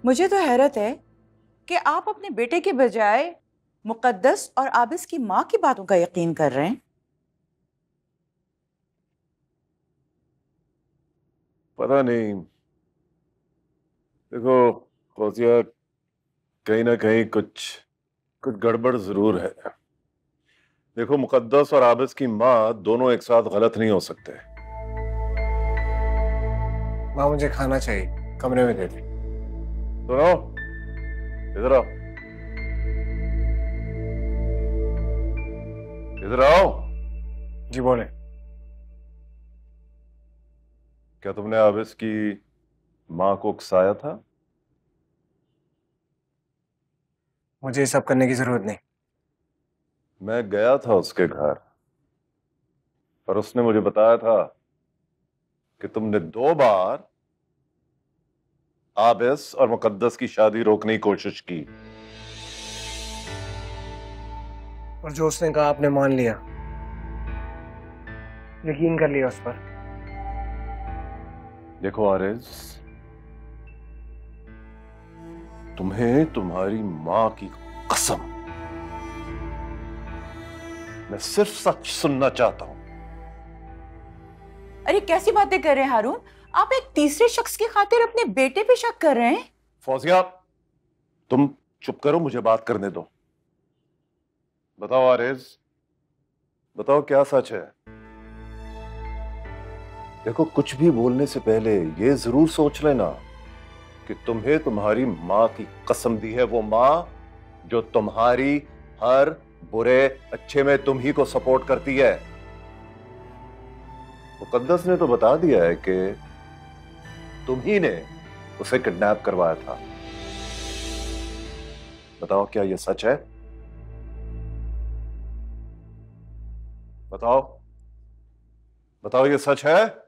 मुझे तो हैरत है कि आप अपने बेटे के बजाय मुकद्दस और आबिस की माँ की बातों का यकीन कर रहे हैं। पता नहीं। देखो फौजिया, कहीं ना कहीं कुछ कुछ गड़बड़ जरूर है। देखो, मुकद्दस और आबिस की माँ दोनों एक साथ गलत नहीं हो सकते। माँ मुझे खाना चाहिए, कमरे में दे दे। सुनो, इधर आओ, इधर आओ। जी बोले। क्या तुमने आबिस की माँ को उकसाया था? मुझे ये सब करने की जरूरत नहीं। मैं गया था उसके घर और उसने मुझे बताया था कि तुमने 2 बार आबिस और मुकद्दस की शादी रोकने की कोशिश की। और जो उसने कहा आपने मान लिया, यकीन कर लिया उस पर। देखो आरिज, तुम्हें तुम्हारी माँ की कसम, मैं सिर्फ सच सुनना चाहता हूं। अरे कैसी बातें कर रहे हैं हारून? आप एक तीसरे शख्स की खातिर अपने बेटे पे शक कर रहे हैं। फौजिया, तुम चुप करो, मुझे बात करने दो। बताओ आरिज, बताओ क्या सच है? देखो, कुछ भी बोलने से पहले ये जरूर सोच लेना कि तुम्हें तुम्हारी माँ की कसम दी है वो माँ जो तुम्हारी हर बुरे अच्छे में तुम ही को सपोर्ट करती है। मुकद्दस ने तो बता दिया है कि तुम ही ने उसे किडनैप करवाया था। बताओ क्या ये सच है? बताओ, बताओ ये सच है?